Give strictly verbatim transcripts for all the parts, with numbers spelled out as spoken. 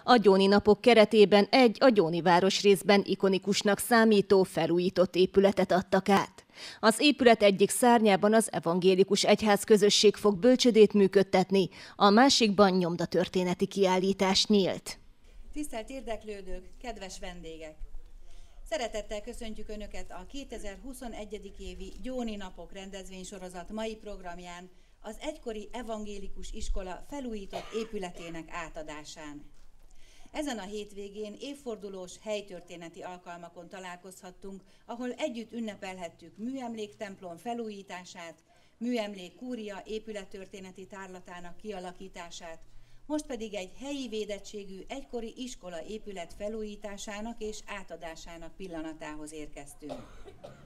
A Gyóni napok keretében egy a Gyóni városrészben ikonikusnak számító felújított épületet adtak át. Az épület egyik szárnyában az evangélikus egyház közösség fog bölcsödét működtetni, a másikban nyomdatörténeti kiállítás nyílt. Tisztelt érdeklődők, kedves vendégek! Szeretettel köszöntjük Önöket a kétezer-huszonegyedik évi Gyóni napok rendezvénysorozat mai programján, az egykori evangélikus iskola felújított épületének átadásán. Ezen a hétvégén évfordulós helytörténeti alkalmakon találkozhattunk, ahol együtt ünnepelhettük műemléktemplom felújítását, műemlék kúria épülettörténeti tárlatának kialakítását, most pedig egy helyi védettségű egykori iskola épület felújításának és átadásának pillanatához érkeztünk.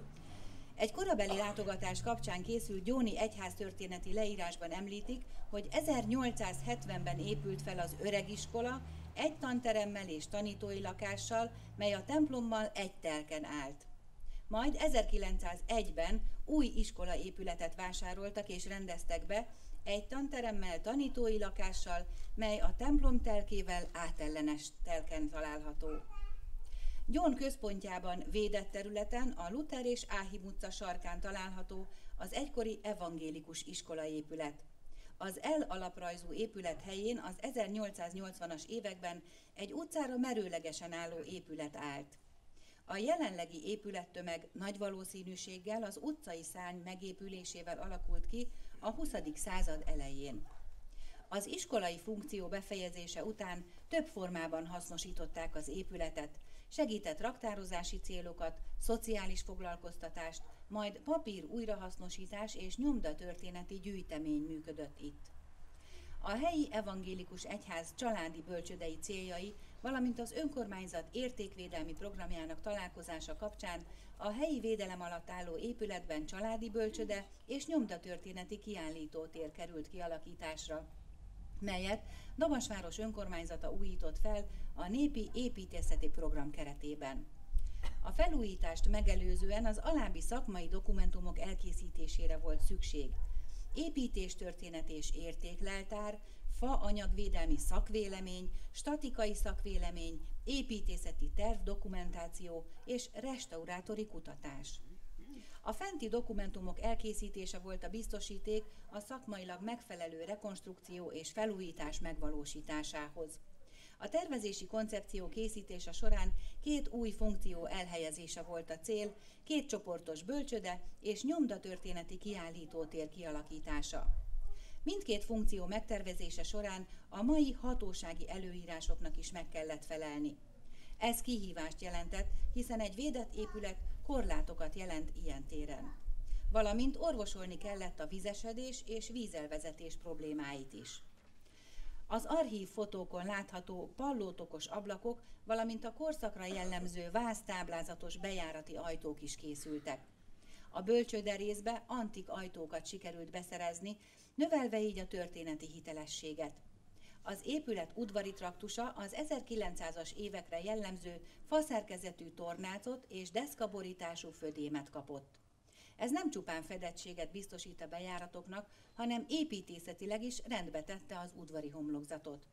Egy korabeli látogatás kapcsán készült gyóni egyháztörténeti leírásban említik, hogy ezernyolcszázhetvenben épült fel az öreg iskola, egy tanteremmel és tanítói lakással, mely a templommal egy telken állt. Majd ezerkilencszázegyben új iskolaépületet vásároltak és rendeztek be, egy tanteremmel, tanítói lakással, mely a templom telkével átellenes telken található. Gyón központjában védett területen a Luther és Áhim utca sarkán található az egykori evangélikus iskolaépület. Az L alaprajzú épület helyén az ezernyolcszáznyolcvanas években egy utcára merőlegesen álló épület állt. A jelenlegi épülettömeg nagy valószínűséggel az utcai szárny megépülésével alakult ki a huszadik század elején. Az iskolai funkció befejezése után több formában hasznosították az épületet, segített raktározási célokat, szociális foglalkoztatást, majd papír újrahasznosítás és nyomdatörténeti gyűjtemény működött itt. A helyi evangélikus egyház családi bölcsődei céljai, valamint az önkormányzat értékvédelmi programjának találkozása kapcsán a helyi védelem alatt álló épületben családi bölcsöde és nyomdatörténeti kiállítótér került kialakításra, melyet Damasváros önkormányzata újított fel a népi építészeti program keretében. A felújítást megelőzően az alábbi szakmai dokumentumok elkészítésére volt szükség: építéstörténet és értékleltár, faanyagvédelmi szakvélemény, statikai szakvélemény, építészeti terv dokumentáció és restaurátori kutatás. A fenti dokumentumok elkészítése volt a biztosíték a szakmailag megfelelő rekonstrukció és felújítás megvalósításához. A tervezési koncepció készítése során két új funkció elhelyezése volt a cél, két csoportos bölcsöde és nyomdatörténeti kiállítótér kialakítása. Mindkét funkció megtervezése során a mai hatósági előírásoknak is meg kellett felelni. Ez kihívást jelentett, hiszen egy védett épület korlátokat jelent ilyen téren. Valamint orvosolni kellett a vizesedés és vízelvezetés problémáit is. Az archív fotókon látható pallótokos ablakok, valamint a korszakra jellemző váztáblázatos bejárati ajtók is készültek. A bölcsőde részbe antik ajtókat sikerült beszerezni, növelve így a történeti hitelességet. Az épület udvari traktusa az ezerkilencszázas évekre jellemző faszerkezetű tornácot és deszkaborítású födémet kapott. Ez nem csupán fedettséget biztosít a bejáratoknak, hanem építészetileg is rendbe tette az udvari homlokzatot.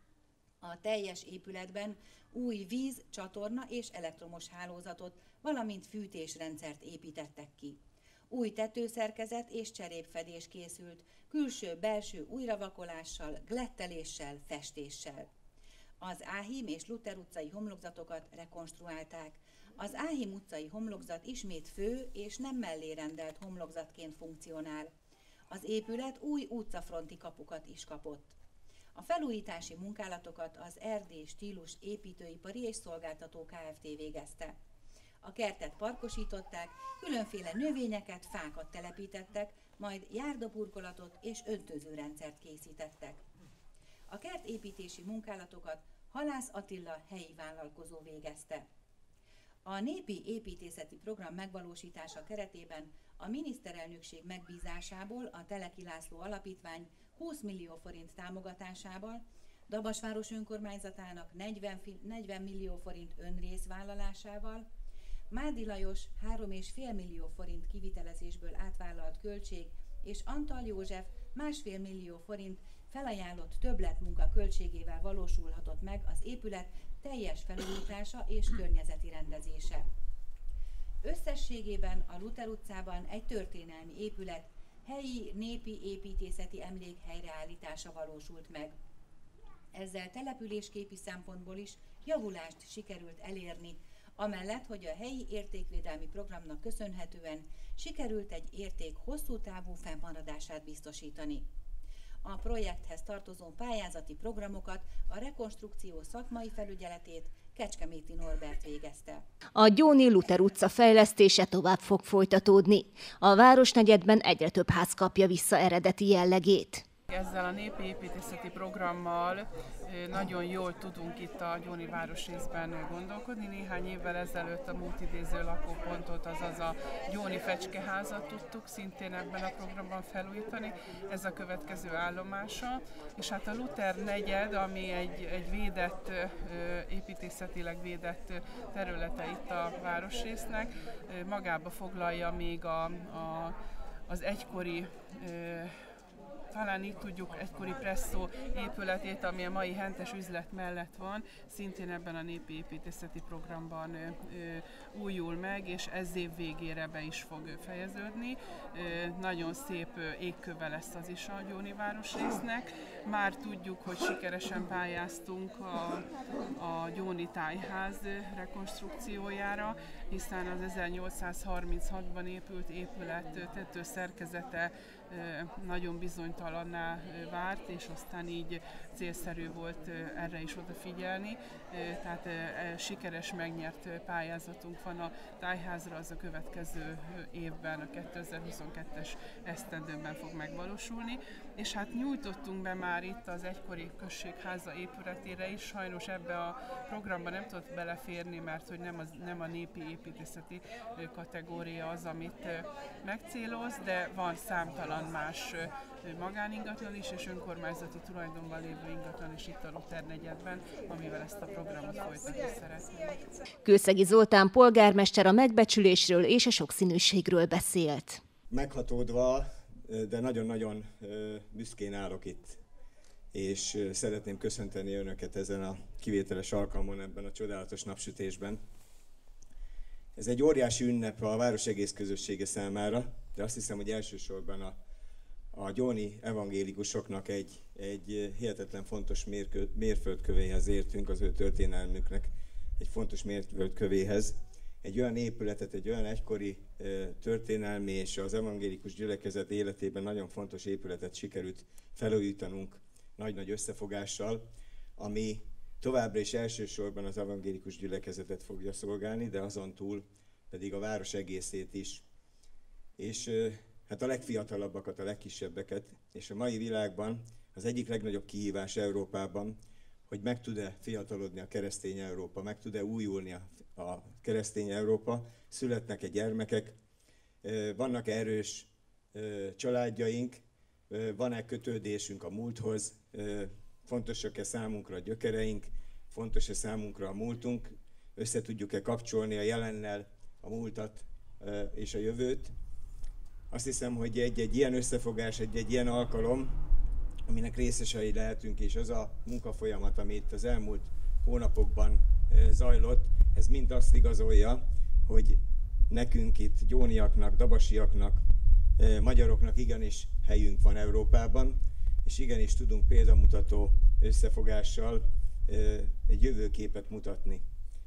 A teljes épületben új víz, csatorna és elektromos hálózatot, valamint fűtésrendszert építettek ki. Új tetőszerkezet és cserépfedés készült, külső-belső újravakolással, gletteléssel, festéssel. Az Áhim és Luther utcai homlokzatokat rekonstruálták. Az Áhim utcai homlokzat ismét fő és nem mellérendelt homlokzatként funkcionál. Az épület új utcafronti kapukat is kapott. A felújítási munkálatokat az Erdély Stílus Építőipari és Szolgáltató Kft. Végezte. A kertet parkosították, különféle növényeket, fákat telepítettek, majd járdaburkolatot és öntözőrendszert készítettek. A kertépítési munkálatokat Halász Attila helyi vállalkozó végezte. A népi építészeti program megvalósítása keretében a miniszterelnökség megbízásából a Teleki László Alapítvány húsz millió forint támogatásával, Damasváros önkormányzatának negyven millió forint önrészvállalásával, Mádi Lajos három egész öt millió forint kivitelezésből átvállalt költség és Antal József másfél millió forint felajánlott többletmunka költségével valósulhatott meg az épület teljes felújítása és környezeti rendezése. Összességében a Luther utcában egy történelmi épület, helyi népi építészeti emlék helyreállítása valósult meg. Ezzel településképi szempontból is javulást sikerült elérni, amellett, hogy a helyi értékvédelmi programnak köszönhetően sikerült egy érték hosszú távú fennmaradását biztosítani. A projekthez tartozó pályázati programokat, a rekonstrukció szakmai felügyeletét Kecskeméti Norbert végezte. A Gyóni Luther utca fejlesztése tovább fog folytatódni. A városnegyedben egyre több ház kapja vissza eredeti jellegét. Ezzel a népi építészeti programmal nagyon jól tudunk itt a Gyóni városrészben gondolkodni. Néhány évvel ezelőtt a múltidéző lakópontot, azaz a Gyóni fecskeházat tudtuk szintén ebben a programban felújítani. Ez a következő állomása. És hát a Luther negyed, ami egy, egy védett, építészetileg védett területe itt a városrésznek, magába foglalja még a, a, az egykori talán itt tudjuk egykori Presszó épületét, ami a mai Hentes üzlet mellett van, szintén ebben a népi építészeti programban ö, ö, újul meg, és ez év végére be is fog fejeződni. Ö, nagyon szép égköve lesz az is a Gyóni városrésznek. Már tudjuk, hogy sikeresen pályáztunk a, a Gyóni tájház rekonstrukciójára, hiszen az ezernyolcszázharminchatban épült épület tetőszerkezete nagyon bizonytalanná várt, és aztán így célszerű volt erre is odafigyelni. Tehát sikeres megnyert pályázatunk van a tájházra, az a következő évben, a kétezer-huszonkettes esztendőben fog megvalósulni. És hát nyújtottunk be már itt az egykori községháza épületére is, sajnos ebbe a programba nem tudott beleférni, mert hogy nem, az, nem a népi építészeti kategória az, amit megcéloz, de van számtalan más magáningatlan is, és önkormányzati tulajdonban lévő ingatlan is itt a Luther negyedben, amivel ezt a programot folytatni szeretnénk. Kőszegi Zoltán polgármester a megbecsülésről és a sokszínűségről beszélt. Meghatódva, de nagyon-nagyon büszkén állok itt, és szeretném köszönteni önöket ezen a kivételes alkalmon, ebben a csodálatos napsütésben. Ez egy óriási ünnep a város egész közössége számára, de azt hiszem, hogy elsősorban a, a gyóni evangélikusoknak egy, egy hihetetlen fontos mérkő, mérföldkövéhez értünk, az ő történelmüknek egy fontos mérföldkövéhez. Egy olyan épületet, egy olyan egykori történelmi és az evangélikus gyülekezet életében nagyon fontos épületet sikerült felújítanunk nagy-nagy összefogással, ami továbbra is elsősorban az evangélikus gyülekezetet fogja szolgálni, de azon túl pedig a város egészét is. És hát a legfiatalabbakat, a legkisebbeket, és a mai világban az egyik legnagyobb kihívás Európában, hogy meg tud-e fiatalodni a keresztény Európa, meg tud-e újulni a, a keresztény Európa, születnek-e gyermekek, vannak erős családjaink, van-e kötődésünk a múlthoz, fontosak-e számunkra a gyökereink, fontos-e számunkra a múltunk, össze tudjuk-e kapcsolni a jelennel a múltat és a jövőt. Azt hiszem, hogy egy-egy ilyen összefogás, egy-egy ilyen alkalom, aminek részesei lehetünk, és az a munkafolyamat, ami itt az elmúlt hónapokban zajlott, ez mind azt igazolja, hogy nekünk itt gyóniaknak, dabasiaknak, magyaroknak igenis helyünk van Európában, és igenis tudunk példamutató összefogással egy jövőképet mutatni.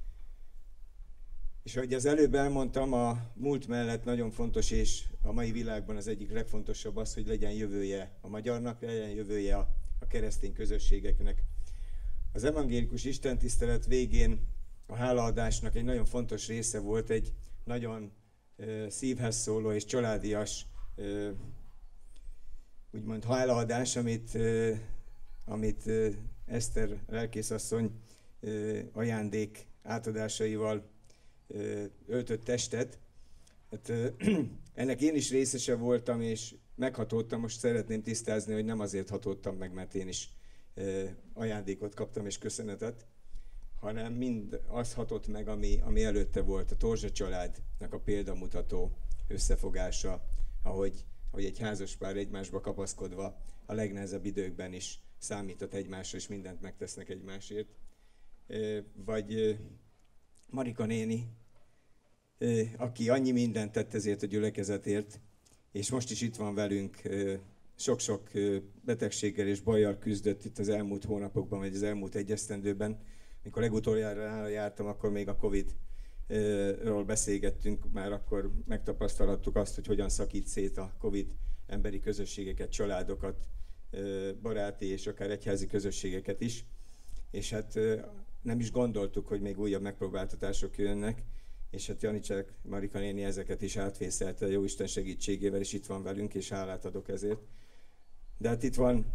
És ahogy az előbb elmondtam, a múlt mellett nagyon fontos, és a mai világban az egyik legfontosabb az, hogy legyen jövője a magyarnak, legyen jövője a, a keresztény közösségeknek. Az evangélikus istentisztelet végén a hálaadásnak egy nagyon fontos része volt, egy nagyon ö, szívhez szóló és családias ö, úgymond hálaadás, amit, ö, amit ö, Eszter lelkészasszony ö, ajándék átadásaival ö, öltött testet. Hát, ö, ennek én is részese voltam, és meghatódtam. Most szeretném tisztázni, hogy nem azért hatódtam meg, mert én is ö, ajándékot kaptam és köszönetet, hanem mind az hatott meg, ami, ami előtte volt, a Torzsa családnak a példamutató összefogása, ahogy hogy egy házaspár egymásba kapaszkodva a legnehezebb időkben is számított egymásra, és mindent megtesznek egymásért. Vagy Marika néni, aki annyi mindent tett ezért a gyülekezetért, és most is itt van velünk, sok-sok betegséggel és bajjal küzdött itt az elmúlt hónapokban, vagy az elmúlt egy esztendőben. Mikor legutoljára nála jártam, akkor még a Covid-ról beszélgettünk, már akkor megtapasztalhattuk azt, hogy hogyan szakít szét a Covid emberi közösségeket, családokat, baráti és akár egyházi közösségeket is. És hát nem is gondoltuk, hogy még újabb megpróbáltatások jönnek, és hát Janicsák Marika néni ezeket is átvészelte a Jóisten segítségével, és itt van velünk, és hálát adok ezért. De hát itt van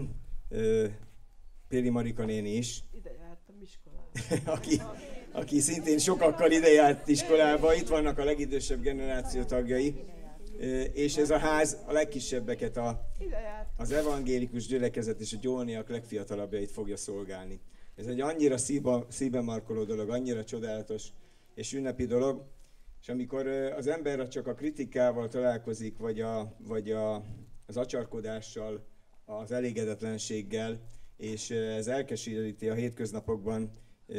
Péli Marika néni is, ide jártam iskolába. aki, aki szintén sokakkal ide járt iskolába, itt vannak a legidősebb generáció tagjai, és ez a ház a legkisebbeket, a, az evangélikus gyülekezet és a gyóniak legfiatalabbjait fogja szolgálni. Ez egy annyira szíba, szíben markoló dolog, annyira csodálatos és ünnepi dolog, és amikor az ember csak a kritikával találkozik, vagy, a, vagy a, az acsarkodással, az elégedetlenséggel, és ez elkeseríti a hétköznapokban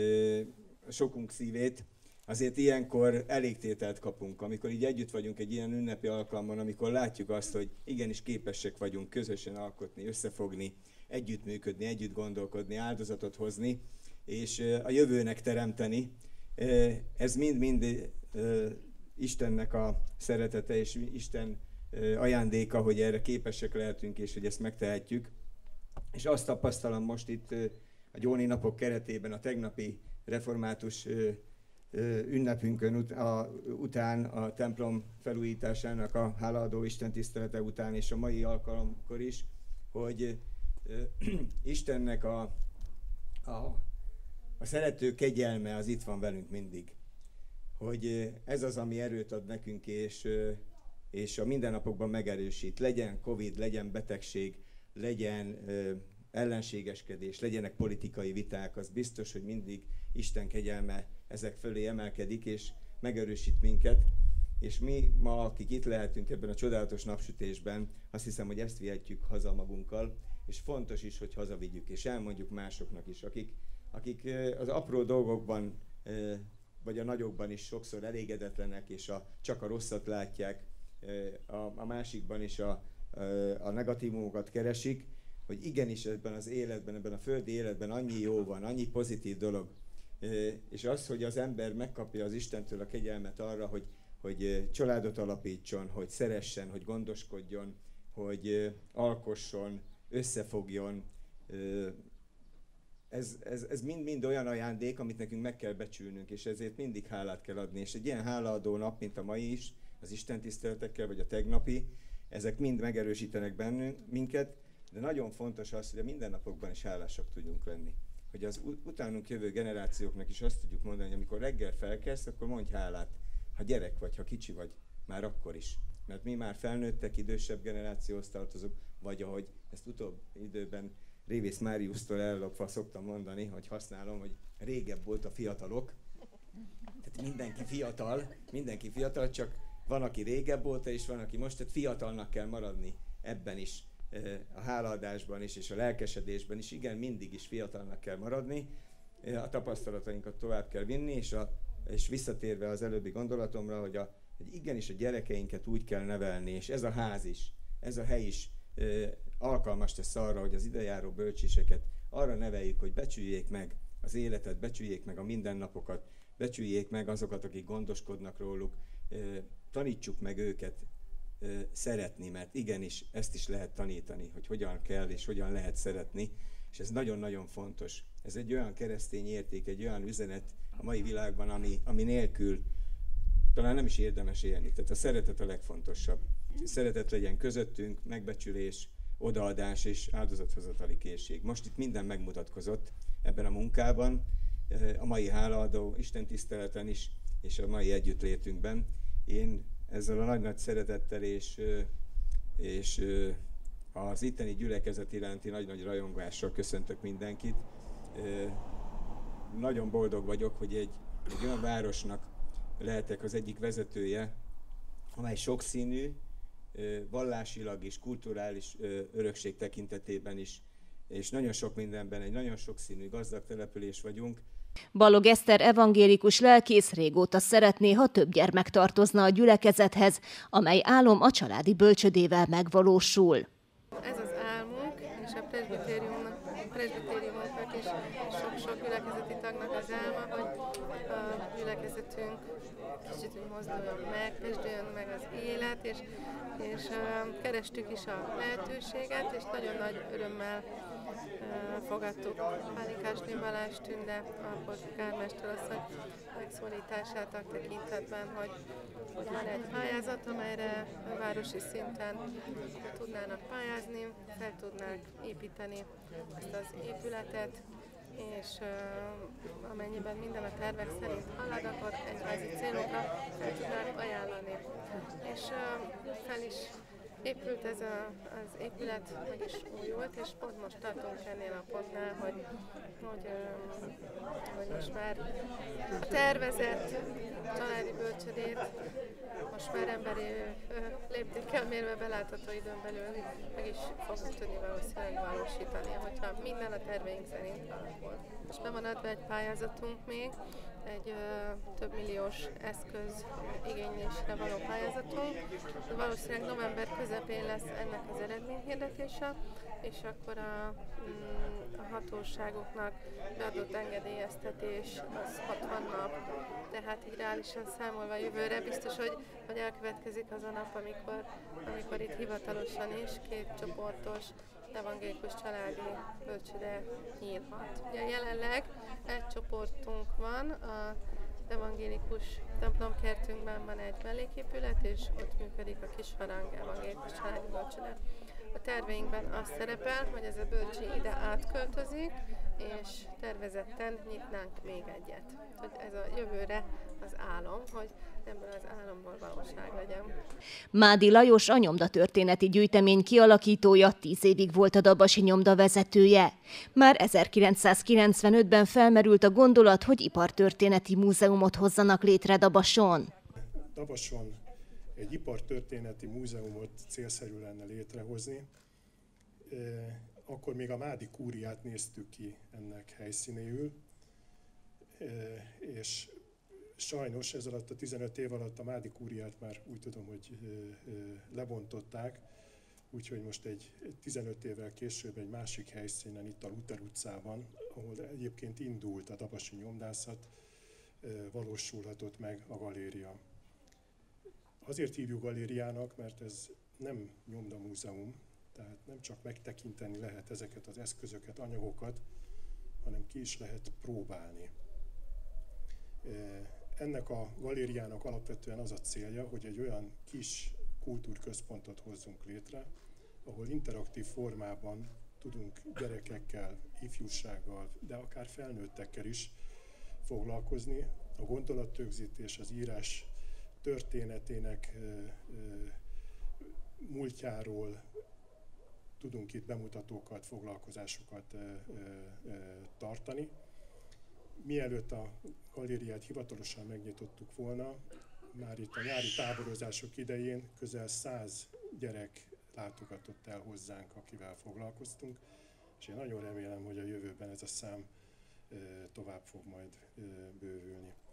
sokunk szívét, azért ilyenkor elégtételt kapunk, amikor így együtt vagyunk egy ilyen ünnepi alkalmon, amikor látjuk azt, hogy igenis képesek vagyunk közösen alkotni, összefogni, együttműködni, együtt gondolkodni, áldozatot hozni, és a jövőnek teremteni. Ez mind-mind Istennek a szeretete és Isten ajándéka, hogy erre képesek lehetünk, és hogy ezt megtehetjük. És azt tapasztalom most itt a Gyóni napok keretében, a tegnapi református ünnepünkön után, a templom felújításának a hálaadó Isten tisztelete után, és a mai alkalomkor is, hogy Istennek a, a, a szerető kegyelme az itt van velünk mindig. Hogy ez az, ami erőt ad nekünk, és, és a mindennapokban megerősít. Legyen Covid, legyen betegség, legyen ellenségeskedés, legyenek politikai viták, az biztos, hogy mindig Isten kegyelme ezek fölé emelkedik, és megerősít minket. És mi ma, akik itt lehetünk ebben a csodálatos napsütésben, azt hiszem, hogy ezt vihetjük haza magunkkal, és fontos is, hogy hazavigyük, és elmondjuk másoknak is, akik, akik az apró dolgokban, vagy a nagyokban is sokszor elégedetlenek, és a, csak a rosszat látják, a, a másikban is a, a negatívumokat keresik, hogy igenis ebben az életben, ebben a földi életben annyi jó van, annyi pozitív dolog, és az, hogy az ember megkapja az Istentől a kegyelmet arra, hogy, hogy családot alapítson, hogy szeressen, hogy gondoskodjon, hogy alkosson, összefogjon, ez, ez, ez mind-mind olyan ajándék, amit nekünk meg kell becsülnünk, és ezért mindig hálát kell adni. És egy ilyen hálaadó nap, mint a mai is, az Isten tiszteletekkel, vagy a tegnapi, ezek mind megerősítenek bennünk minket, de nagyon fontos az, hogy a mindennapokban is hálásak tudjunk lenni. Hogy az utánunk jövő generációknak is azt tudjuk mondani, hogy amikor reggel felkelsz, akkor mondj hálát. Ha gyerek vagy, ha kicsi vagy, már akkor is. Mert mi már felnőttek, idősebb generációhoz tartozunk, vagy ahogy ezt utóbb időben Révész Máriusztól ellopva szoktam mondani, hogy használom, hogy régebb volt a fiatalok. Tehát mindenki fiatal, mindenki fiatal, csak van, aki régebb óta, és van, aki most, tehát fiatalnak kell maradni ebben is, a hálaadásban is, és a lelkesedésben is. Igen, mindig is fiatalnak kell maradni, a tapasztalatainkat tovább kell vinni, és, a, és visszatérve az előbbi gondolatomra, hogy, a, hogy igenis a gyerekeinket úgy kell nevelni, és ez a ház is, ez a hely is alkalmas tesz arra, hogy az idejáró bölcséseket arra neveljük, hogy becsüljék meg az életet, becsüljék meg a mindennapokat, becsüljék meg azokat, akik gondoskodnak róluk, tanítsuk meg őket szeretni, mert igenis ezt is lehet tanítani, hogy hogyan kell és hogyan lehet szeretni, és ez nagyon-nagyon fontos. Ez egy olyan keresztény érték, egy olyan üzenet a mai világban, ami, ami nélkül talán nem is érdemes élni. Tehát a szeretet a legfontosabb. A szeretet legyen közöttünk, megbecsülés, odaadás és áldozathozatali készség. Most itt minden megmutatkozott ebben a munkában, a mai hálaadó istentiszteleten is, és a mai együttlétünkben. Én ezzel a nagy-nagy szeretettel és, és az itteni gyülekezet iránti nagy-nagy rajongással köszöntök mindenkit. Nagyon boldog vagyok, hogy egy, egy olyan városnak lehetek az egyik vezetője, amely sokszínű, vallásilag is, kulturális örökség tekintetében is, és nagyon sok mindenben egy nagyon sokszínű, gazdag település vagyunk. Balog Eszter evangélikus lelkész régóta szeretné, ha több gyermek tartozna a gyülekezethez, amely álom a családi bölcsödével megvalósul. Ez az álmunk, és a presbitériumnak, presbitériumoknak is sok-sok gyülekezeti tagnak az álma, hogy a gyülekezetünk kicsit úgy mozduljon meg, kezdődjön meg az élet, és, és uh, kerestük is a lehetőséget, és nagyon nagy örömmel uh, fogadtuk Pálinkásné Balázs Tünde, a polgármester asszony megszólítását a tekintetben, hogy, hogy van egy pályázat, amelyre városi szinten tudnának pályázni, fel tudnák építeni ezt az épületet, és uh, amennyiben minden a tervek szerint halad, akkor egyházi célokra fel tudnák ajánlani. És uh, fel is épült ez a, az épület, meg is újult, és pont most tartunk ennél a pontnál, hogy, hogy, um, hogy most már a tervezett családi bölcsödét most már emberi léptékkel mérve belátható időn belül meg is fogunk tudni valószínűleg valósítani, hogyha minden a terveink szerint alakul. És be van adva egy pályázatunk még, egy ö, több milliós eszköz igénylésre való pályázatunk. Valószínűleg november közepén lesz ennek az eredményhirdetése, és akkor a, a hatóságoknak beadott engedélyeztetés az hatvan nap, tehát így reálisan számolva jövőre biztos, hogy, hogy elkövetkezik az a nap, amikor, amikor itt hivatalosan is két csoportos evangélikus családi bölcsöde nyílhat. Ugye jelenleg egy csoportunk van, az evangélikus templomkertünkben van egy melléképület, és ott működik a Kisharang evangélikus családi bölcsöde. A terveinkben az szerepel, hogy ez a bölcsi ide átköltözik, és tervezetten nyitnánk még egyet. Hogy ez a jövőre az álom, hogy ebből az álomból valóság legyen. Mádi Lajos a nyomdatörténeti gyűjtemény kialakítója, tíz évig volt a dabasi nyomda vezetője. Már ezerkilencszázkilencvenötben felmerült a gondolat, hogy ipartörténeti múzeumot hozzanak létre Dabason. Dabason egy ipartörténeti múzeumot célszerű lenne létrehozni. Akkor még a Mádi kúriát néztük ki ennek helyszínéül, és sajnos ez alatt a tizenöt év alatt a Mádi kúriát már úgy tudom, hogy lebontották, úgyhogy most egy tizenöt évvel később egy másik helyszínen, itt a Luther utcában, ahol egyébként indult a dabasi nyomdászat, valósulhatott meg a galéria. Azért hívjuk galériának, mert ez nem nyomdamúzeum, tehát nem csak megtekinteni lehet ezeket az eszközöket, anyagokat, hanem ki is lehet próbálni. Ennek a galériának alapvetően az a célja, hogy egy olyan kis kultúrközpontot hozzunk létre, ahol interaktív formában tudunk gyerekekkel, ifjúsággal, de akár felnőttekkel is foglalkozni. A gondolatrögzítés, az írás történetének múltjáról tudunk itt bemutatókat, foglalkozásokat tartani. Mielőtt a galériát hivatalosan megnyitottuk volna, már itt a nyári táborozások idején közel száz gyerek látogatott el hozzánk, akivel foglalkoztunk, és én nagyon remélem, hogy a jövőben ez a szám tovább fog majd bővülni.